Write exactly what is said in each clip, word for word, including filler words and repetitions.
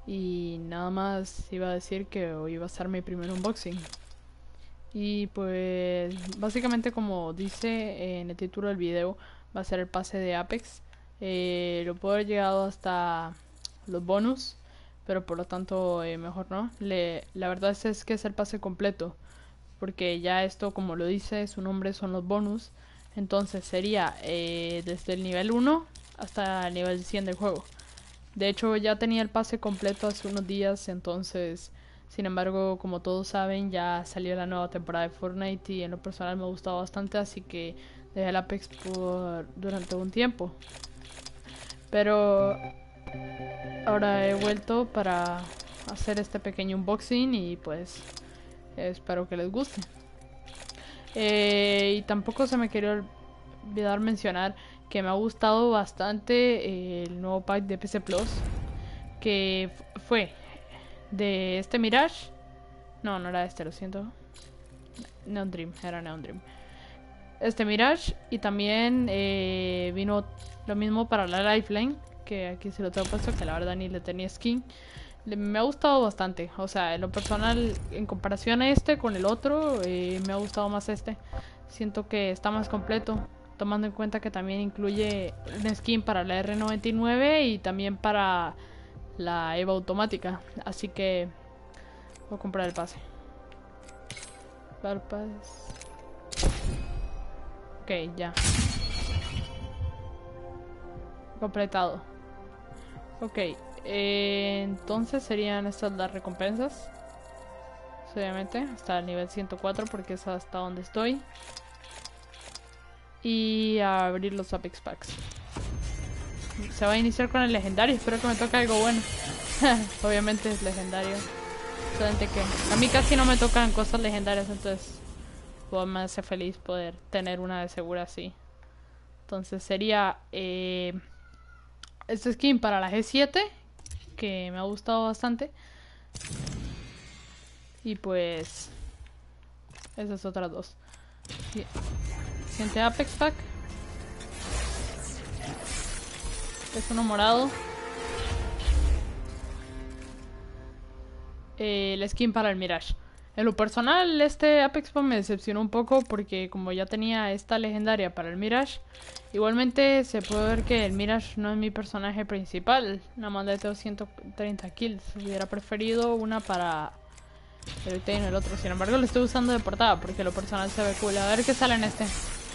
Y nada más iba a decir que hoy iba a ser mi primer unboxing. Y pues básicamente como dice en el título del video, va a ser el pase de Apex. Eh, lo puedo haber llegado hasta los bonus, pero por lo tanto eh, mejor no. Le, la verdad es, es que es el pase completo, porque ya esto, como lo dice su nombre, son los bonus. Entonces sería eh, desde el nivel uno hasta el nivel cien del juego. De hecho ya tenía el pase completo hace unos días, entonces, sin embargo, como todos saben, ya salió la nueva temporada de Fortnite y en lo personal me ha gustado bastante, así que dejé el Apex por durante un tiempo. Pero ahora he vuelto para hacer este pequeño unboxing y pues espero que les guste. Eh, y tampoco se me quería olvidar mencionar que me ha gustado bastante eh, el nuevo pack de P C Plus, que fue de este Mirage. No, no era este, lo siento. Neon Dream, era Neon Dream. Este Mirage, y también eh, vino lo mismo para la Lifeline, que aquí se lo tengo puesto, que la verdad ni le tenía skin. Le, me ha gustado bastante, o sea, en lo personal, en comparación a este con el otro, eh, me ha gustado más este. Siento que está más completo, tomando en cuenta que también incluye una skin para la R noventa y nueve y también para la EVA automática, así que voy a comprar el pase. Pass. Ok, ya. Completado. Ok, eh, entonces serían estas las recompensas. Obviamente, hasta el nivel ciento cuatro porque es hasta donde estoy. Y a abrir los Apex Packs. Se va a iniciar con el legendario, espero que me toque algo bueno. Obviamente es legendario. Solamente que a mí casi no me tocan cosas legendarias, entonces pues, me hace feliz poder tener una de segura así. Entonces sería eh, este skin para la G siete, que me ha gustado bastante. Y pues esas otras dos. Siguiente Apex Pack. Es uno morado. Eh, el skin para el Mirage. En lo personal, este Apex Pack me decepcionó un poco porque como ya tenía esta legendaria para el Mirage, igualmente se puede ver que el Mirage no es mi personaje principal. Nada más le tengo ciento treinta kills. Hubiera preferido una para el ahorita y no el otro. Sin embargo, lo estoy usando de portada porque lo personal se ve cool. A ver qué sale en este.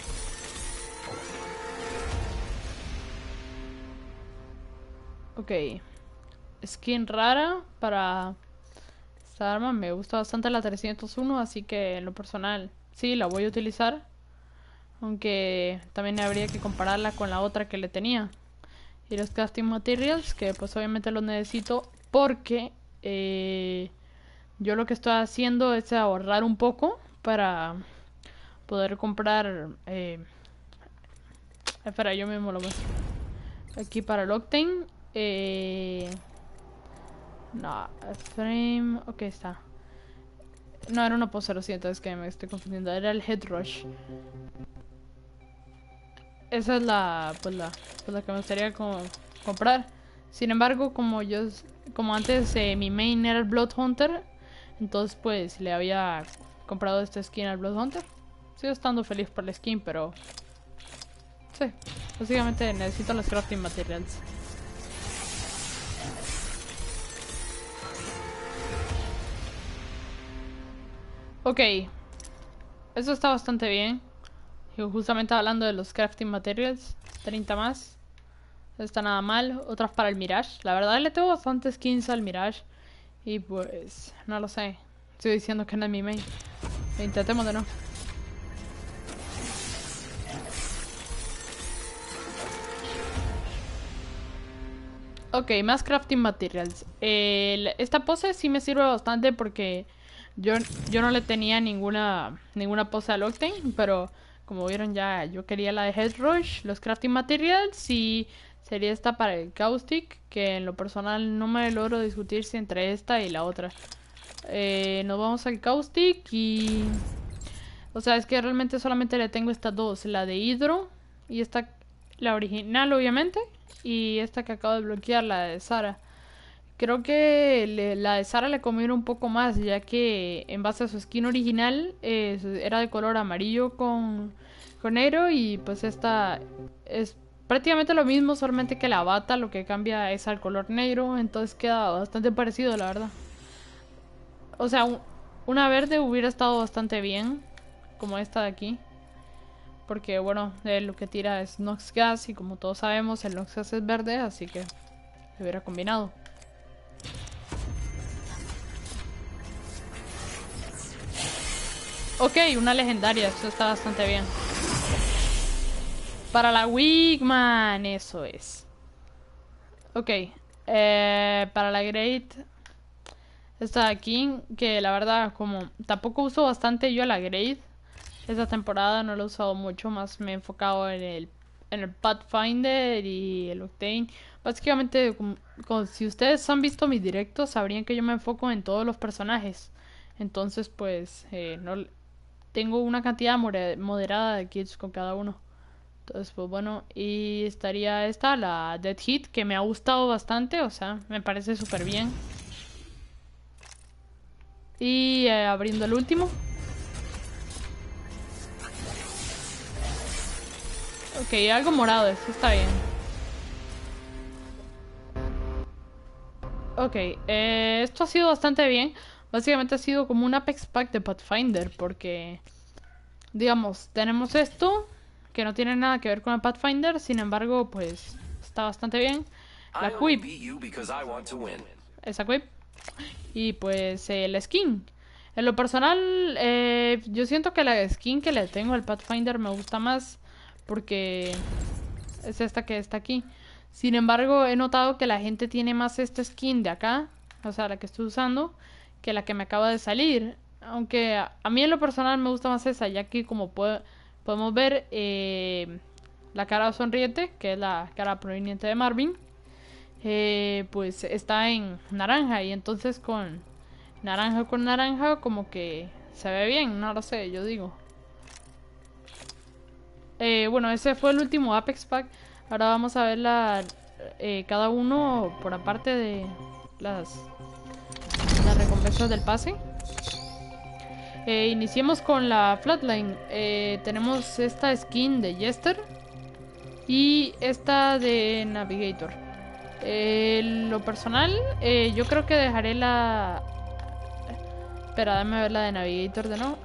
Ok. Skin rara para esta arma. Me gusta bastante la trescientos uno, así que en lo personal sí, la voy a utilizar. Aunque también habría que compararla con la otra que le tenía. Y los crafting materials, que pues obviamente los necesito porque eh, yo lo que estoy haciendo es ahorrar un poco para poder comprar... Eh, espera, yo mismo lo muestro. Aquí para el Octane. Eh, no, frame... Ok, está. No, era una pose, lo siento, es que me estoy confundiendo. Era el Head Rush. Esa es la, pues la, pues la que me gustaría como comprar. Sin embargo, como yo, como antes eh, mi main era el Blood Hunter, entonces pues le había comprado esta skin al Blood Hunter. Sigo estando feliz por la skin, pero sí, básicamente necesito los crafting materials. Ok, eso está bastante bien. Y justamente hablando de los crafting materials, treinta más. No está nada mal. Otras para el Mirage. La verdad le tengo bastantes skins al Mirage. Y pues, no lo sé. Estoy diciendo que no es mi main. Intentemos de nuevo. Ok, más crafting materials. Eh, esta pose sí me sirve bastante porque yo, yo no le tenía ninguna ninguna pose al Octane, pero como vieron ya yo quería la de Head Rush, los crafting materials, y sería esta para el Caustic, que en lo personal no me logro discutir si entre esta y la otra. Eh, nos vamos al Caustic y... O sea, es que realmente solamente le tengo estas dos, la de Hydro y esta, la original obviamente, y esta que acabo de bloquear, la de Sara, creo que le- la de Sara le conviene un poco más, ya que en base a su skin original eh, era de color amarillo con, con negro y pues esta es prácticamente lo mismo, solamente que la bata lo que cambia es al color negro, entonces queda bastante parecido, la verdad. O sea, un- una verde hubiera estado bastante bien, como esta de aquí. Porque, bueno, eh, lo que tira es Nox Gas y como todos sabemos, el Nox Gas es verde, así que se hubiera combinado. Ok, una legendaria, eso está bastante bien. Para la Wigman, eso es. Ok, eh, para la Great, esta de aquí, que la verdad, como tampoco uso bastante yo la Great. Esta temporada no lo he usado mucho, más me he enfocado en el, en el Pathfinder y el Octane. Básicamente, como, como si ustedes han visto mis directos, sabrían que yo me enfoco en todos los personajes. Entonces, pues, eh, no tengo una cantidad moderada de kits con cada uno. Entonces, pues bueno, y estaría esta, la Dead Hit, que me ha gustado bastante, o sea, me parece súper bien. Y eh, abriendo el último. Ok, algo morado, eso está bien. Ok, eh, esto ha sido bastante bien. Básicamente ha sido como un Apex Pack de Pathfinder, porque, digamos, tenemos esto, que no tiene nada que ver con el Pathfinder, sin embargo, pues está bastante bien. La Quip, esa Quip, y pues eh, la skin. En lo personal, eh, yo siento que la skin que le tengo al Pathfinder me gusta más, porque es esta que está aquí. Sin embargo, he notado que la gente tiene más esta skin de acá, o sea, la que estoy usando, que la que me acaba de salir. Aunque a, a mí en lo personal me gusta más esa, ya que como puede, podemos ver eh, la cara sonriente, que es la cara proveniente de Marvin, eh, pues está en naranja y entonces con naranja con naranja como que se ve bien, no lo sé, yo digo. Eh, bueno, ese fue el último Apex Pack. Ahora vamos a ver la, eh, cada uno por aparte de las, las recompensas del pase. Eh, iniciemos con la Flatline. Eh, tenemos esta skin de Jester y esta de Navigator. Eh, lo personal, eh, yo creo que dejaré la... Espera, déjame ver la de Navigator de nuevo.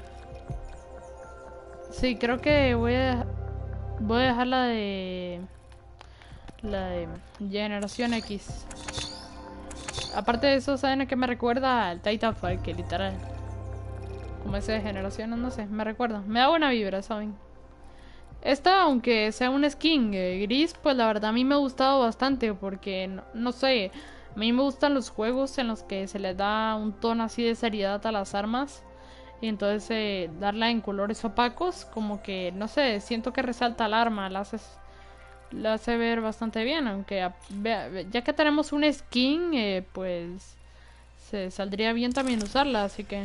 Sí, creo que voy a, voy a dejar la de... La de Generación X. Aparte de eso, ¿saben a qué me recuerda? Al Titanfall, que literal. Como ese de generaciones, no sé, me recuerda. Me da buena vibra, ¿saben? Esta, aunque sea un skin eh, gris, pues la verdad a mí me ha gustado bastante porque, no, no sé, a mí me gustan los juegos en los que se les da un tono así de seriedad a las armas. Y entonces eh, darla en colores opacos, como que, no sé, siento que resalta el arma, la hace, la hace ver bastante bien. Aunque a, ve, ya que tenemos un skin, eh, pues se saldría bien también usarla, así que...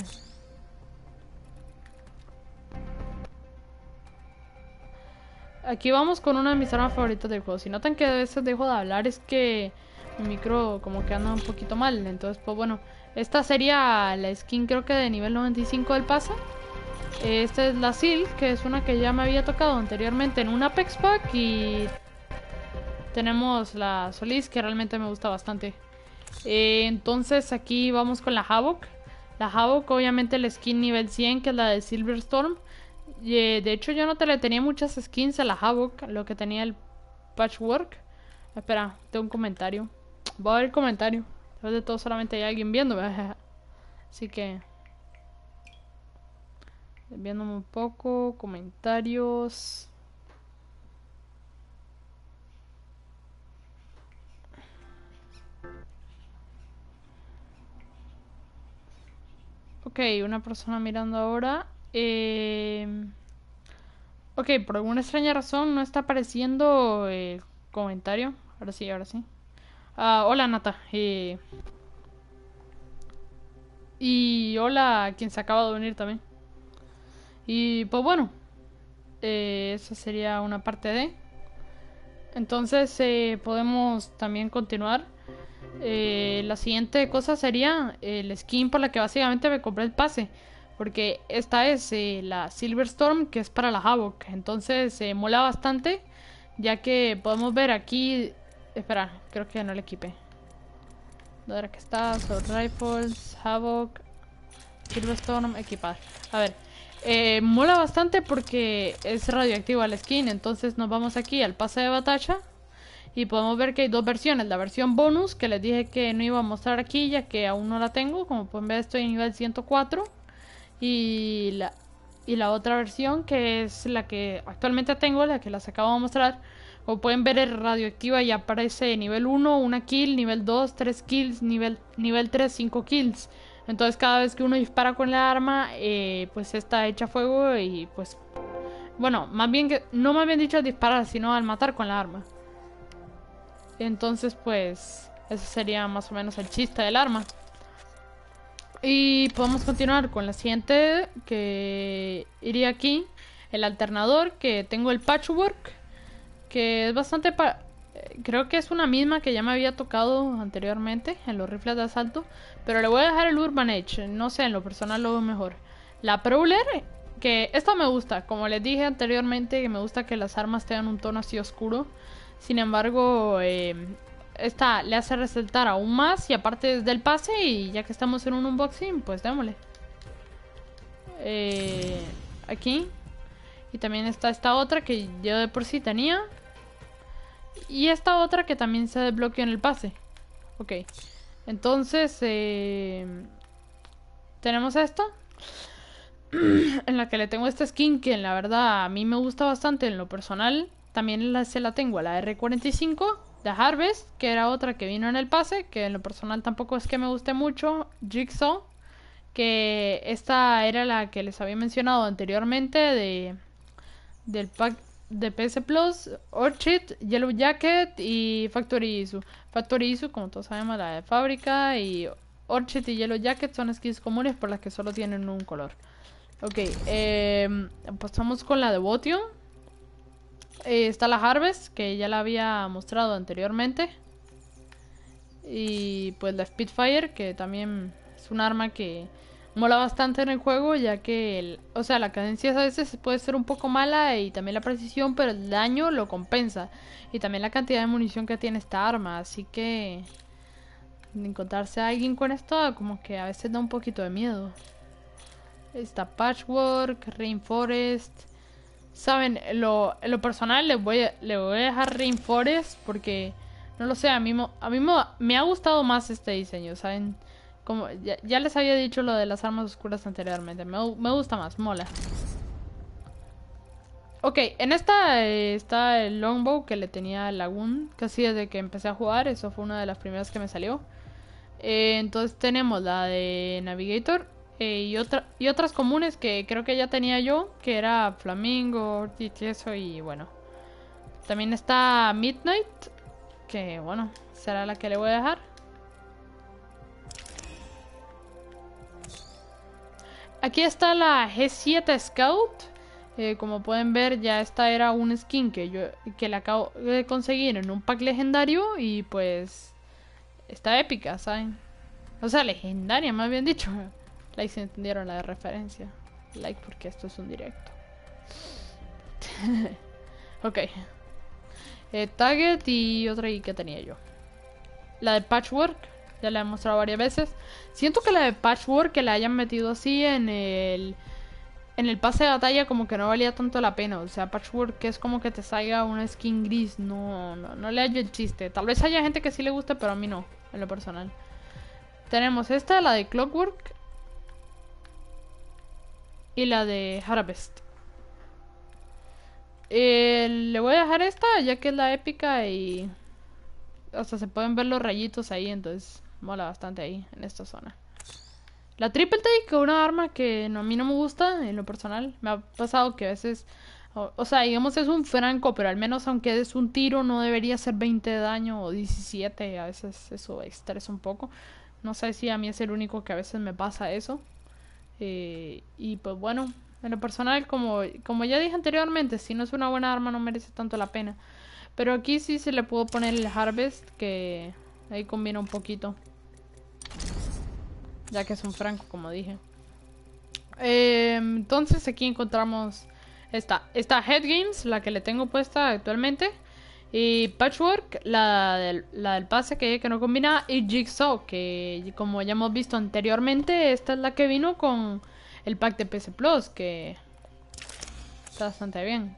Aquí vamos con una de mis armas favoritas del juego. Si notan que a veces dejo de hablar es que mi micro como que anda un poquito mal. Entonces, pues bueno, esta sería la skin creo que de nivel noventa y cinco del pase. Esta es la Seal, que es una que ya me había tocado anteriormente en un Apex Pack. Y tenemos la Solis, que realmente me gusta bastante. Eh, entonces aquí vamos con la Havoc. La Havoc, obviamente la skin nivel cien, que es la de Silverstorm. Y, eh, de hecho yo no te le tenía muchas skins a la Havoc, lo que tenía el Patchwork. Espera, tengo un comentario. Voy a ver el comentario. Después de todo solamente hay alguien viéndome. Así que... Viéndome un poco. Comentarios. Ok, una persona mirando ahora. Eh... Ok, por alguna extraña razón no está apareciendo el comentario. Ahora sí, ahora sí. Ah, hola Nata. Eh... Y hola a quien se acaba de unir también. Y pues bueno, eh, esa sería una parte de. Entonces eh, podemos también continuar. Eh, la siguiente cosa sería el skin por la que básicamente me compré el pase. Porque esta es eh, la Silver Storm, que es para la Havoc. Entonces se eh, mola bastante, ya que podemos ver aquí... Espera, creo que no le equipé. ¿Dónde era que está? Sword Rifles, Havoc, Silver Storm, equipar. A ver, eh, mola bastante porque es radioactiva la skin. Entonces nos vamos aquí al pase de batalla. Y podemos ver que hay dos versiones. La versión bonus, que les dije que no iba a mostrar aquí, ya que aún no la tengo. Como pueden ver, estoy en nivel ciento cuatro. Y la, y la otra versión, que es la que actualmente tengo, la que les acabo de mostrar. Como pueden ver, es radioactiva y aparece nivel uno, una kill, nivel dos, tres kills, nivel, nivel tres, cinco kills. Entonces cada vez que uno dispara con la arma, eh, pues está hecha fuego y pues... Bueno, más bien que... No más bien dicho al disparar, sino al matar con la arma. Entonces pues... Ese sería más o menos el chiste del arma. Y podemos continuar con la siguiente, que iría aquí. El alternador, que tengo el Patchwork, que es bastante... Pa creo que es una misma que ya me había tocado anteriormente en los rifles de asalto. Pero le voy a dejar el Urban Edge, no sé, en lo personal lo veo mejor. La Prowler, que esta me gusta, como les dije anteriormente, que me gusta que las armas tengan un tono así oscuro. Sin embargo, eh, esta le hace resaltar aún más y aparte es del pase y ya que estamos en un unboxing, pues démosle. Eh, aquí. Y también está esta otra que yo de por sí tenía. Y esta otra que también se desbloqueó en el pase. Ok. Entonces, eh, tenemos esta. En la que le tengo esta skin que la verdad a mí me gusta bastante en lo personal. También la, se la tengo a la R cuarenta y cinco de Harvest, que era otra que vino en el pase, que en lo personal tampoco es que me guste mucho. Jigsaw, que esta era la que les había mencionado anteriormente de del pack de P S Plus, Orchid, Yellow Jacket y Factory Issue. Factory Issue, como todos sabemos, la de fábrica, y Orchid y Yellow Jacket son skins comunes por las que solo tienen un color. Ok, eh, pasamos con la Devotion. Eh, está la Harvest, que ya la había mostrado anteriormente. Y pues la Spitfire, que también es un arma que mola bastante en el juego, ya que, el, o sea, la cadencia a veces puede ser un poco mala y también la precisión, pero el daño lo compensa. Y también la cantidad de munición que tiene esta arma, así que encontrarse a alguien con esto como que a veces da un poquito de miedo. Está Patchwork, Rainforest. Saben, lo, en lo personal le voy, a, le voy a dejar Rainforest porque, no lo sé, a mí, a mí me, me ha gustado más este diseño, ¿saben? Como ya, ya les había dicho lo de las armas oscuras anteriormente, me, me gusta más, mola. Ok, en esta eh, está el Longbow que le tenía al Lagoon casi desde que empecé a jugar, eso fue una de las primeras que me salió. Eh, entonces tenemos la de Navigator. Eh, y, otra, y otras comunes que creo que ya tenía yo, que era Flamingo, y eso, y bueno. También está Midnight, que bueno, será la que le voy a dejar. Aquí está la G siete Scout. Eh, como pueden ver, ya esta era un skin que yo que la acabo de conseguir en un pack legendario y pues está épica, ¿saben? O sea, legendaria, más bien dicho. Like si entendieron la de referencia. Like porque esto es un directo. Ok. Eh, Target y otra y que tenía yo. La de Patchwork. Ya la he mostrado varias veces. Siento que la de Patchwork que la hayan metido así en el... En el pase de batalla como que no valía tanto la pena. O sea, Patchwork que es como que te salga una skin gris. No, no, no le hallo el chiste. Tal vez haya gente que sí le guste, pero a mí no. En lo personal. Tenemos esta, la de Clockwork. Y la de Harvest. Eh, le voy a dejar esta, ya que es la épica y... O sea, se pueden ver los rayitos ahí, entonces mola bastante ahí, en esta zona. La Triple Take, una arma que no, a mí no me gusta, en lo personal. Me ha pasado que a veces... O, o sea, digamos es un franco, pero al menos aunque es un tiro no debería ser veinte de daño o diecisiete. A veces eso estresa un poco. No sé si a mí es el único que a veces me pasa eso. Eh, y pues bueno, en lo personal, como, como ya dije anteriormente, si no es una buena arma no merece tanto la pena. Pero aquí sí se le pudo poner el Harvest, que Ahí combina un poquito. Ya que es un franco, como dije. Eh, entonces aquí encontramos esta, esta Head Games, la que le tengo puesta actualmente. Y Patchwork, la del, la del pase que, que no combina. Y Jigsaw, que como ya hemos visto anteriormente, esta es la que vino con el pack de P C Plus, que está bastante bien.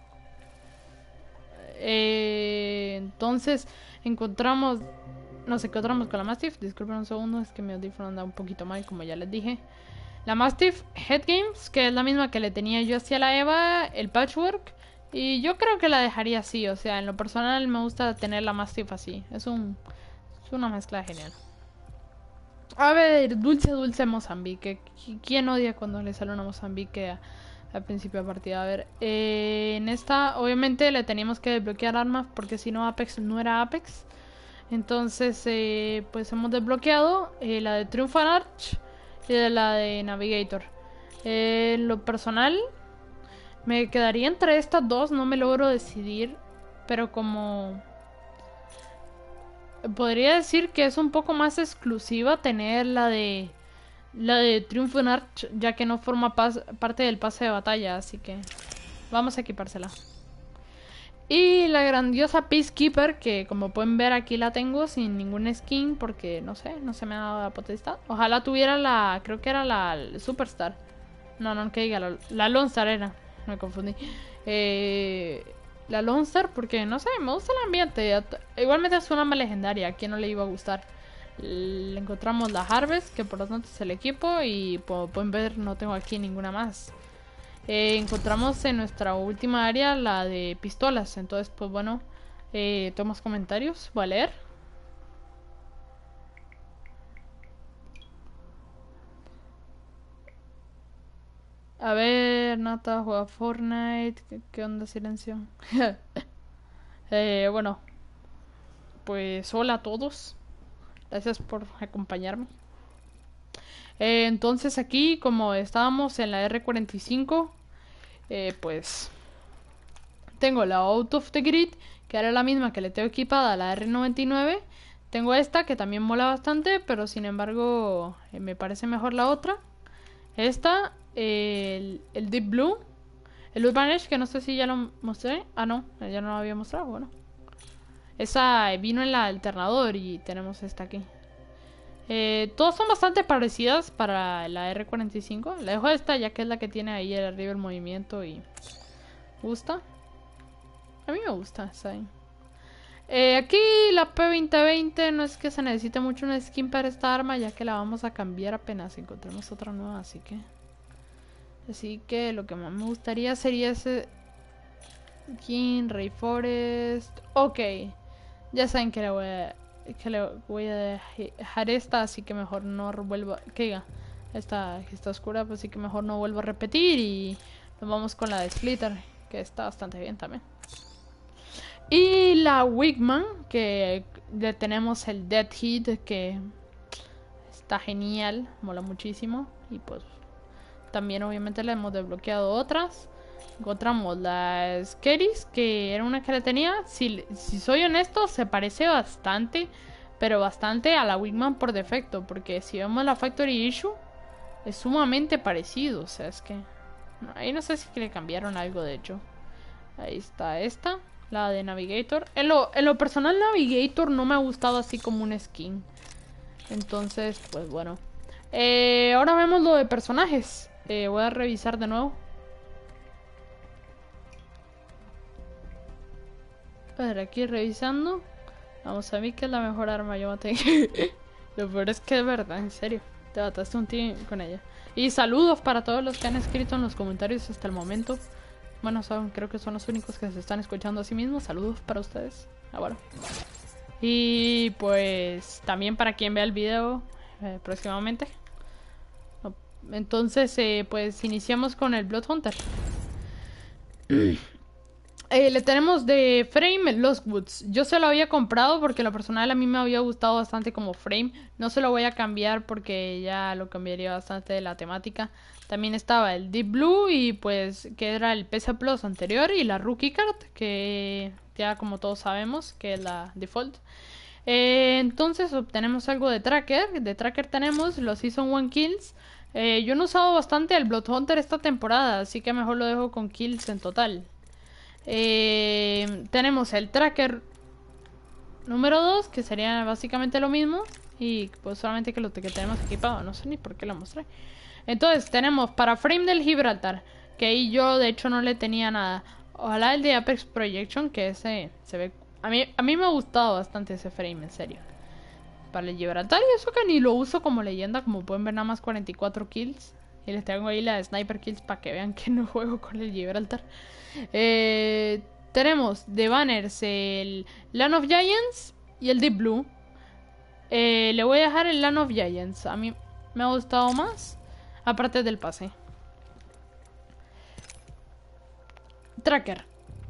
Eh, entonces encontramos, nos encontramos con la Mastiff. Disculpen un segundo, es que mi audífono anda un poquito mal, como ya les dije. La Mastiff Head Games, que es la misma que le tenía yo hacia la Eva, el Patchwork. Y yo creo que la dejaría así, o sea, en lo personal me gusta tener la Mastiff así. Es un es una mezcla genial. A ver, dulce, dulce Mozambique. ¿Quién odia cuando le sale una Mozambique a, al principio de partida? A ver, eh, en esta obviamente le teníamos que desbloquear armas porque si no Apex no era Apex. Entonces, eh, pues hemos desbloqueado eh, la de Triumphant Arch y de la de Navigator. Eh, en lo personal, me quedaría entre estas dos, no me logro decidir, pero como podría decir que es un poco más exclusiva tener la de la de Triumphant Arch, ya que no forma parte del pase de batalla, así que vamos a equipársela. Y la grandiosa Peacekeeper, que como pueden ver aquí la tengo sin ningún skin porque no sé, no se me ha dado la potestad. Ojalá tuviera la, creo que era la Superstar. No, no, que diga, la, la Lone Star era, me confundí. Eh, la Lone Star porque no sé, me gusta el ambiente. Igualmente es una más legendaria, a quien no le iba a gustar. Le encontramos la Harvest, que por lo tanto es el equipo, y como pueden ver no tengo aquí ninguna más. Eh, encontramos en nuestra última área la de pistolas. Entonces, pues bueno, eh, tomas comentarios. Voy a leer. A ver, Nata juega Fortnite. ¿Qué, qué onda, silencio? eh, bueno, pues hola a todos. Gracias por acompañarme. Eh, entonces aquí, como estábamos en la R cuarenta y cinco, eh, pues tengo la Out of the Grid, que era la misma que le tengo equipada a la R noventa y nueve. Tengo esta, que también mola bastante, pero sin embargo eh, me parece mejor la otra. Esta, eh, el, el Deep Blue, el Urban Edge, que no sé si ya lo mostré. Ah, no, ya no lo había mostrado, bueno. Esa vino en la alternador y tenemos esta aquí. Eh, todas son bastante parecidas para la R cuarenta y cinco. La dejo esta ya que es la que tiene ahí arriba el movimiento y gusta. A mí me gusta, ¿saben? Eh, aquí la P veinte veinte no es que se necesite mucho una skin para esta arma, ya que la vamos a cambiar apenas encontremos otra nueva, así que... Así que lo que más me gustaría sería ese... King, Rainforest... Ok, ya saben que le voy a... Que le voy a dejar esta, así que mejor no vuelvo... Que diga, esta que está oscura, pues sí que mejor no vuelvo a repetir y... Nos vamos con la de Splitter, que está bastante bien también. Y la Wigman, que le tenemos el Dead Hit, que está genial, mola muchísimo. Y pues también obviamente le hemos desbloqueado otras. Encontramos la Skeris, que era una que le tenía. Si, si soy honesto, se parece bastante, pero bastante a la Wigman por defecto. Porque si vemos la Factory Issue, es sumamente parecido. O sea, es que... Ahí no sé si le cambiaron algo, de hecho. Ahí está esta. La de Navigator. En lo, en lo personal, Navigator no me ha gustado así como un skin. Entonces, pues bueno. Eh, ahora vemos lo de personajes. Eh, voy a revisar de nuevo. A ver, aquí revisando. Vamos a ver qué es la mejor arma. Yo maté. Lo peor es que es verdad, en serio. Te mataste un team con ella. Y saludos para todos los que han escrito en los comentarios hasta el momento. Bueno, son, creo que son los únicos que se están escuchando a sí mismos. Saludos para ustedes. Ah, bueno. Y pues también para quien vea el video eh, próximamente. Entonces, eh, pues iniciamos con el Bloodhunter. Eh, le tenemos de Frame Lost Woods. Yo se lo había comprado porque en lo personal a mí me había gustado bastante como Frame. No se lo voy a cambiar porque ya lo cambiaría bastante de la temática. También estaba el Deep Blue y pues que era el P C Plus anterior y la Rookie Card, que ya como todos sabemos que es la default. Eh, entonces obtenemos algo de Tracker. De Tracker tenemos los Season uno Kills. Eh, yo no he usado bastante el Bloodhunter esta temporada, así que mejor lo dejo con kills en total. Eh, tenemos el Tracker número dos, que sería básicamente lo mismo. Y pues solamente que lo que tenemos equipado. No sé ni por qué lo mostré. Entonces tenemos para Frame del Gibraltar, que ahí yo de hecho no le tenía nada. Ojalá el de Apex Projection, que ese se ve... A mí, a mí me ha gustado bastante ese frame, en serio. Para el Gibraltar, y eso que ni lo uso como leyenda, como pueden ver, nada más cuarenta y cuatro kills. Y les tengo ahí la de Sniper Kills para que vean que no juego con el Gibraltar. Eh, tenemos de banners el Land of Giants y el Deep Blue. Eh, le voy a dejar el Land of Giants. A mí me ha gustado más, aparte del pase. Tracker.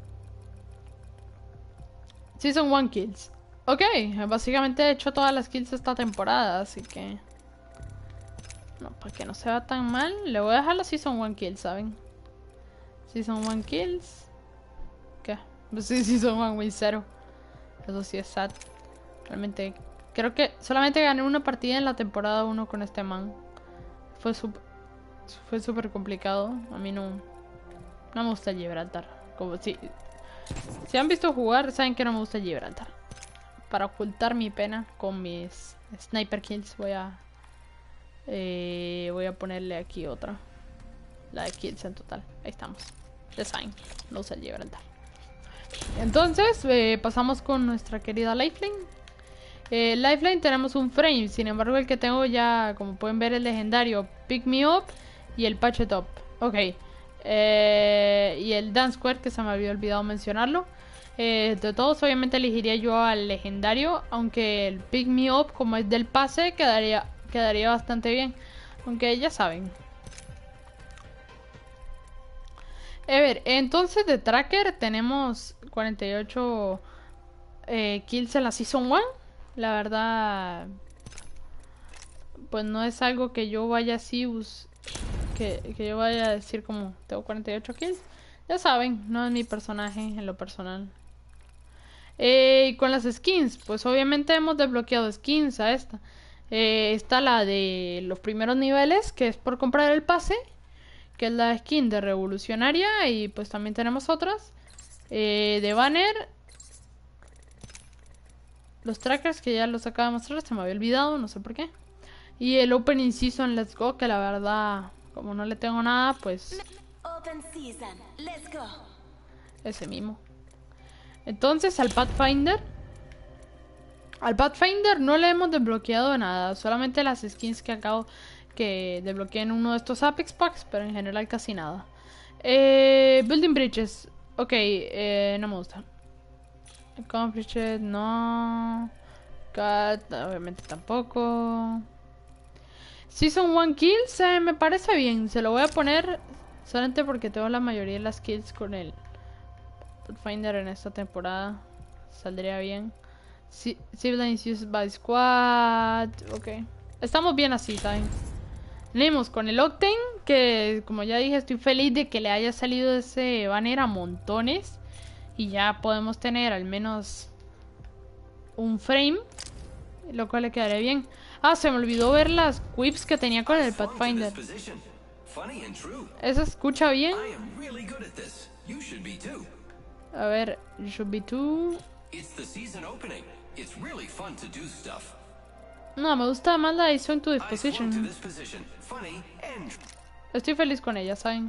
Season uno Kills. Ok, básicamente he hecho todas las kills esta temporada, así que... No, para que no se vea tan mal, le voy a dejar la Season uno Kills, ¿saben? Season uno Kills. ¿Qué? Pues sí, Season uno Win cero. Eso sí es sad. Realmente, creo que solamente gané una partida en la temporada uno con este man. Fue súper... Fue súper complicado. A mí no... No me gusta Gibraltar. Como si... Si han visto jugar, saben que no me gusta Gibraltar. Para ocultar mi pena con mis Sniper Kills voy a... Eh, voy a ponerle aquí otra. La de kills en total. Ahí estamos. Design. No usa el Gibraltar. Entonces, eh, pasamos con nuestra querida Lifeline. Eh, Lifeline tenemos un frame. Sin embargo, el que tengo ya, como pueden ver, el legendario Pick Me Up y el Patch It Up. Ok. Eh, y el Dance Square, que se me había olvidado mencionarlo. Eh, de todos, obviamente elegiría yo al legendario. Aunque el Pick Me Up, como es del pase, quedaría, quedaría bastante bien. Aunque ya saben. A ver, entonces de Tracker tenemos cuarenta y ocho eh, kills en la Season uno. La verdad, pues no es algo que yo vaya así us que, que yo vaya a decir como tengo cuarenta y ocho kills. Ya saben, no es mi personaje en lo personal. Eh, y con las skins, pues obviamente hemos desbloqueado skins a esta. Eh, está la de los primeros niveles, que es por comprar el pase, que es la skin de Revolucionaria. Y pues también tenemos otras eh, de banner. Los trackers, que ya los acabo de mostrar, se me había olvidado, no sé por qué. Y el Opening Season Let's Go, que la verdad, como no le tengo nada, pues... Open season, let's go. Ese mismo. Entonces al Pathfinder. Al Pathfinder no le hemos desbloqueado nada. Solamente las skins que acabo que desbloqueé en uno de estos Apex Packs. Pero en general casi nada. Eh, Building Bridges. Ok, eh, no me gusta. Accomplished, no. Cut, obviamente tampoco. Season uno Kills, eh, me parece bien. Se lo voy a poner solamente porque tengo la mayoría de las kills con el Pathfinder en esta temporada. Saldría bien. Siblings used by squad. Ok. Estamos bien así, ¿saben? Venimos con el Octane, que como ya dije, estoy feliz de que le haya salido ese banner a montones. Y ya podemos tener al menos un frame, lo cual le quedaría bien. Ah, se me olvidó ver las quips que tenía con el Pathfinder. ¿Eso escucha bien? A ver, you should be too. No, me gusta más la de Swing to Disposition. Estoy feliz con ella, ¿saben?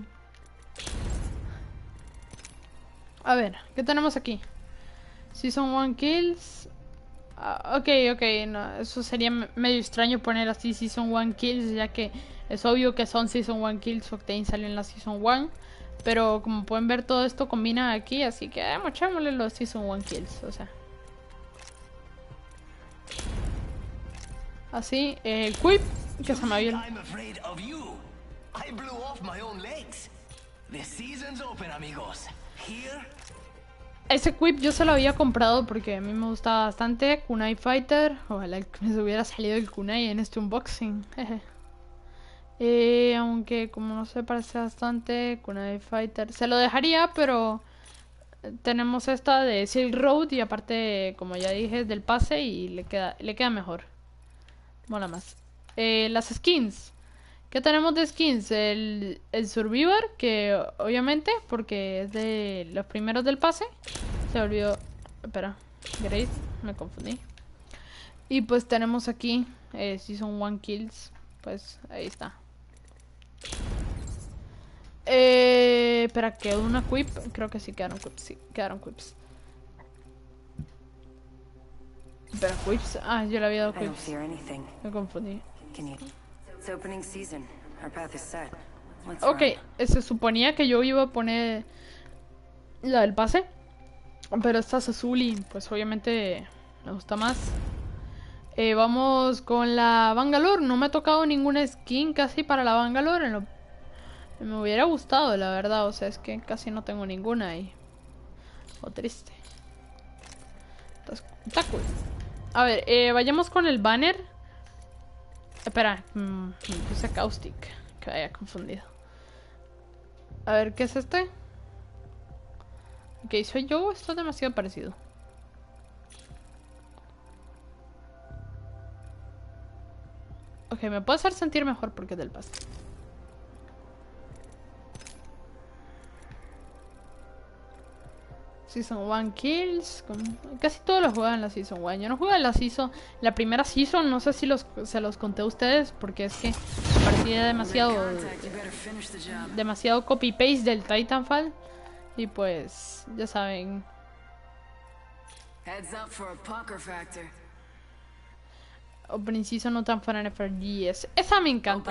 A ver, ¿qué tenemos aquí? Season uno Kills. Uh, ok, ok, no, eso sería medio extraño poner así Season uno Kills, ya que es obvio que son Season uno Kills. Octane salió en la Season uno. Pero como pueden ver, todo esto combina aquí, así que eh, mochémosle los Season uno Kills, o sea. Así, el eh, Quip, que se me había... Ese Quip yo se lo había comprado porque a mí me gustaba bastante. Kunai Fighter. Ojalá que me hubiera salido el Kunai en este unboxing. eh, aunque como no se parece bastante, Kunai Fighter. Se lo dejaría, pero tenemos esta de Silk Road y aparte, como ya dije, del pase y le queda, le queda mejor. Mola más. Eh, las skins. ¿Qué tenemos de skins? El, el Survivor, que obviamente, porque es de los primeros del pase. Se olvidó. Espera, Grace, me confundí. Y pues tenemos aquí eh, Season one Kills. Pues ahí está. Eh, espera, ¿quedó una quip? Creo que sí quedaron quips. Sí, quedaron quips. Espera, quips. Ah, yo le había dado quips. Me confundí. Ok, se suponía que yo iba a poner la del pase, pero esta es azul y pues obviamente me gusta más. Eh, vamos con la Bangalore. No me ha tocado ninguna skin casi para la Bangalore. En lo... Me hubiera gustado, la verdad. O sea, es que casi no tengo ninguna ahí. O oh, triste. Está cool. A ver, eh, vayamos con el banner. Espera, mmm, me puse Caustic. Que vaya confundido. A ver, ¿qué es este? Ok, soy yo. Esto es demasiado parecido. Ok, me puedo hacer sentir mejor porque es del pase. Season one Kills. Casi todos los juegan en la Season one. Yo no jugué en la Season. La primera Season, no sé si los, se los conté a ustedes. Porque es que me parecía demasiado. Demasiado copy-paste del Titanfall. Y pues, ya saben. Opening Season, no time for an F N G. Esa me encanta.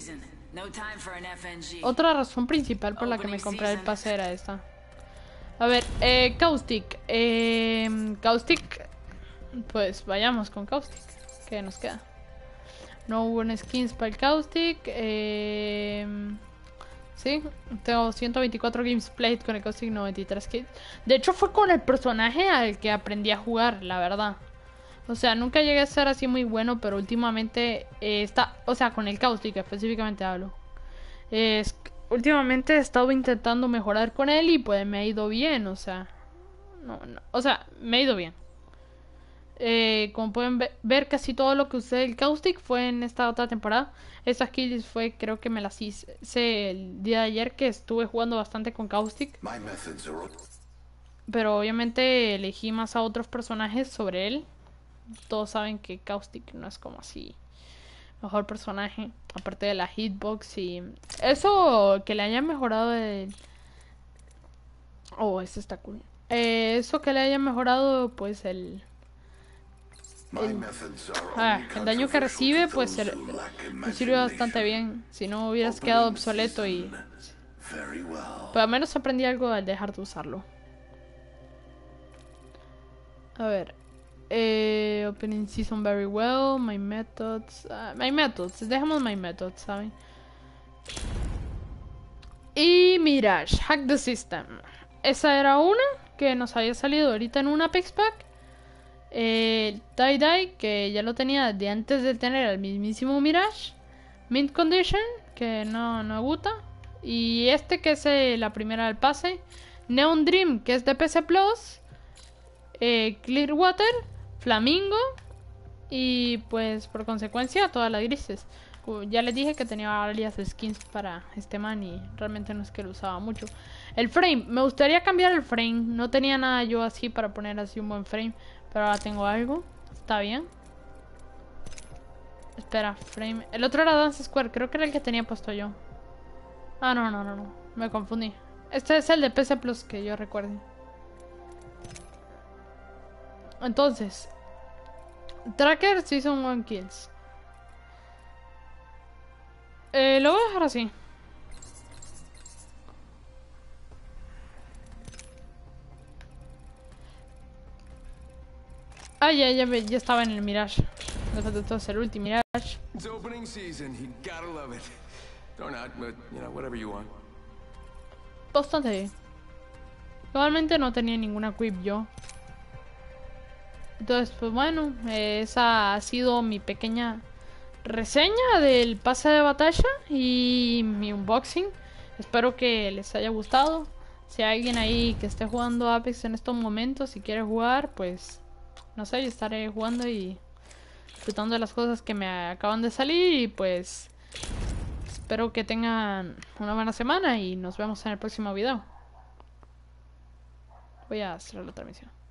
Otra razón principal por la que me compré el pase era esta. A ver, eh, Caustic. Eh, Caustic. Pues vayamos con Caustic. ¿Qué nos queda? No hubo skins para el Caustic. Eh, sí, tengo ciento veinticuatro games played con el Caustic, noventa y tres kills. De hecho, fue con el personaje al que aprendí a jugar, la verdad. O sea, nunca llegué a ser así muy bueno, pero últimamente eh, está. O sea, con el Caustic específicamente hablo. Eh, es, últimamente he estado intentando mejorar con él y pues me ha ido bien, o sea. No, no, o sea, me ha ido bien. Eh, como pueden ve ver, casi todo lo que usé el Caustic fue en esta otra temporada. Esta kills fue, creo que me las hice el día de ayer, que estuve jugando bastante con Caustic. Pero obviamente elegí más a otros personajes sobre él. Todos saben que Caustic no es como así mejor personaje, aparte de la hitbox y eso que le hayan mejorado el... Oh, este está cool. Eh, eso que le hayan mejorado pues el el, ah, el daño que recibe pues se, me sirve bastante bien. Si no hubieras quedado obsoleto y pues al menos aprendí algo al dejar de usarlo. A ver, eh, opening season very well, my methods, uh, my methods, dejemos my methods, ¿saben? Y Mirage, hack the system. Esa era una que nos había salido ahorita en un Apex Pack. Eh, Die Die, que ya lo tenía de antes de tener el mismísimo Mirage. Mint Condition, que no, no gusta. Y este que es eh, la primera del pase. Neon Dream, que es de P C Plus. Eh, Clearwater, Flamingo. Y pues por consecuencia todas las grises. Ya les dije que tenía varias skins para este man y realmente no es que lo usaba mucho. El frame, me gustaría cambiar el frame. No tenía nada yo así para poner así un buen frame, pero ahora tengo algo. Está bien. Espera, frame. El otro era Dance Square, creo que era el que tenía puesto yo. Ah, no, no, no, no. Me confundí. Este es el de P C Plus que yo recuerde. Entonces, Tracker Season one Kills. Eh, lo voy a dejar así. Ah, ya, ya, ya estaba en el Mirage. Después de todo es el último Mirage. Bastante bien. Igualmente no tenía ninguna equip yo. Entonces, pues bueno, esa ha sido mi pequeña reseña del pase de batalla y mi unboxing. Espero que les haya gustado. Si hay alguien ahí que esté jugando Apex en estos momentos, si quiere jugar, pues no sé, yo estaré jugando y disfrutando de las cosas que me acaban de salir. Y pues espero que tengan una buena semana y nos vemos en el próximo video. Voy a cerrar la transmisión.